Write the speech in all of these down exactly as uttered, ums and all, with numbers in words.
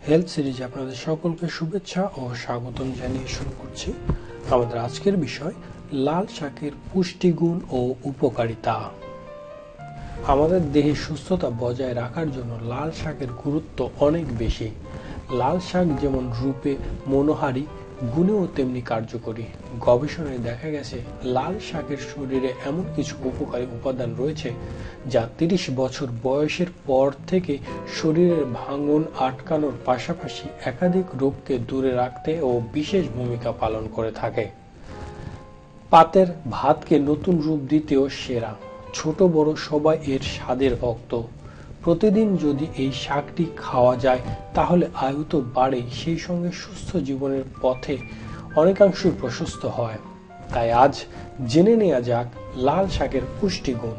Health সিরিজে আপনাদের সকলকে শুভেচ্ছা ও স্বাগতম জানিয়ে শুরু করছি। আমাদের আজকের বিষয় লাল শাকের পুষ্টিগুণ ও উপকারিতা। আমাদের দেহে সুস্থতা বজায় রাখার জন্য লাল শাকের গুরুত্ব অনেক বেশি। লাল শাক যেমন রূপে মনোহারী, গুণেও তেমনি কার্যকরী। গবেষণায় দেখা গেছে লাল শাকের শরীরে এমন কিছু উপকারী উপাদান রয়েছে যা তিরিশ বছর বয়সের পর থেকে শরীরের ভাঙন আটকানোর পাশাপাশি একাধিক রোগকে দূরে রাখতে ও বিশেষ ভূমিকা পালন করে থাকে। পাতের ভাতকে নতুন রূপ দিতেও সেরা। ছোট বড় সবাই এর স্বাদের ভক্ত। প্রতিদিন যদি এই শাকটি খাওয়া যায় তাহলে আয়ু তো বাড়ে, সেই সঙ্গে সুস্থ জীবনের পথে অনেকাংশই প্রশস্ত হয়। তাই আজ জেনে নেওয়া যাক লাল শাকের পুষ্টিগুণ।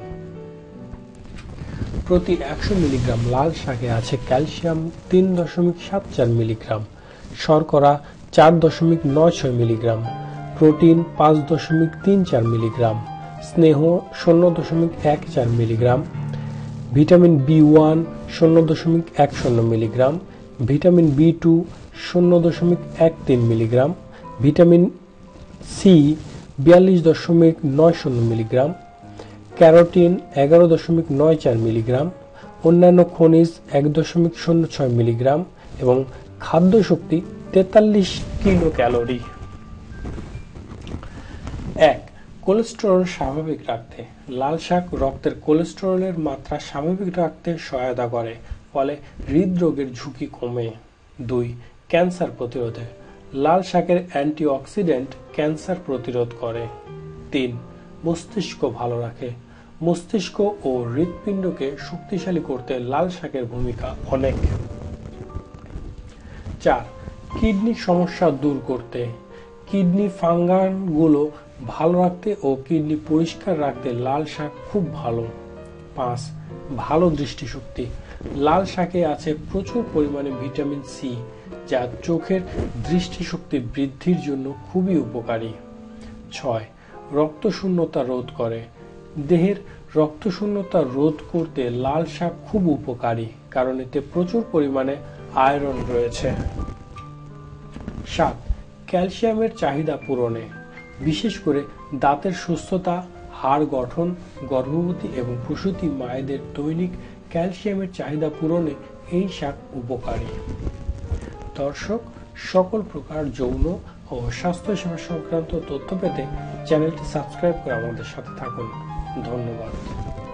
প্রতি একশো মিলিগ্রাম লাল শাকে আছে ক্যালসিয়াম তিন দশমিক সাত চার মিলিগ্রাম, শর্করা চার দশমিক নয় ছয় মিলিগ্রাম, প্রোটিন পাঁচ দশমিক তিন চার মিলিগ্রাম, স্নেহ শূন্য দশমিক এক চার মিলিগ্রাম, ভিটামিন বি ওয়ান শূন্য দশমিক এক শূন্য মিলিগ্রাম, ভিটামিন বি টু শূন্য দশমিক এক তিন মিলিগ্রাম, ভিটামিন সি বিয়াল্লিশ দশমিক নয় শূন্য মিলিগ্রাম, ক্যারোটিন এগারো দশমিক নয় চার মিলিগ্রাম, অন্যান্য খনিজ এক দশমিক শূন্য ছয় মিলিগ্রাম এবং খাদ্য শক্তি তেতাল্লিশ কিলো ক্যালোরি। এক, কোলেস্টেরল স্বাভাবিক রাখতে। লাল শাক রক্তের কোলেস্টেরলের মাত্রা স্বাভাবিক রাখতে সহায়তা করে, ফলে হৃদরোগের ঝুঁকি কমে। দুই, ক্যান্সার প্রতিরোধে। লাল শাকের অ্যান্টিঅক্সিডেন্ট ক্যান্সার প্রতিরোধ করে। তিন, মস্তিষ্ক ভালো রাখে। মস্তিষ্ক ও হৃৎপিণ্ডকে শক্তিশালী করতে লাল শাকের ভূমিকা অনেক। চার, কিডনি সমস্যা দূর করতে। কিডনি ফাঙ্গাসগুলো ভালো রাখতে ও কিডনি পরিষ্কার রাখতে লাল শাক খুব ভালো। পাঁচ, ভালো দৃষ্টিশক্তি। লাল শাকে আছে প্রচুর পরিমাণে ভিটামিন সি, যা চোখের দৃষ্টিশক্তি বৃদ্ধির জন্য খুবই উপকারী। ছয়, রক্তশূন্যতা রোধ করে। দেহের রক্তশূন্যতা রোধ করতে লাল শাক খুব উপকারী, কারণ এতে প্রচুর পরিমাণে আয়রন রয়েছে। সাত, ক্যালসিয়ামের চাহিদা পূরণে। বিশেষ করে দাঁতের সুস্থতা, হাড় গঠন, গর্ভবতী এবং প্রসূতি মায়েদের দৈনিক ক্যালসিয়ামের চাহিদা পূরণে এই শাক উপকারী। দর্শক, সকল প্রকার যৌন ও স্বাস্থ্যসেবা সংক্রান্ত তথ্য পেতে চ্যানেলটি সাবস্ক্রাইব করে আমাদের সাথে থাকুন। ধন্যবাদ।